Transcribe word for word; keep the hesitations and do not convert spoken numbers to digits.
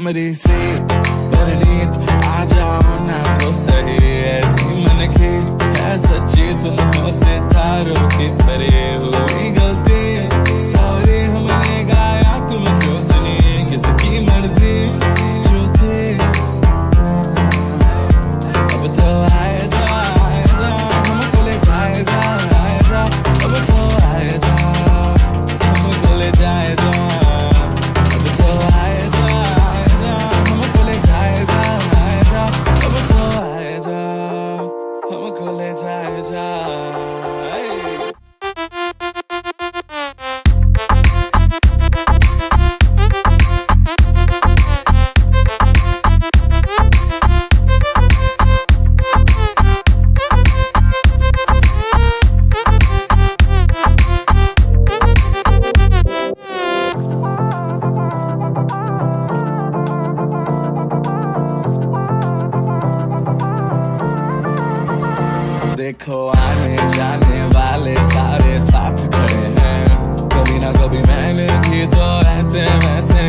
हमरी से परनीत आ जाओ ना तो सही, ऐसी मन की है सच्ची तुम हो सितारों की परे हुई गलती सॉरी हमने गाया तुम क्यों सुनी किसकी मर्जी जो थे। अब तो आए जा आए जा हमको ले जाए जा आए जा, अब तो आए जा हमको ले जाए जा, अब तो आए जा आए जा हमको ले जाए जा आए जा, अब तो आए जा हमको ले जाए जा। देखो आने जाने वाले सारे साथ खड़े हैं, कभी ना कभी मैंने भी तो ऐसे वैसे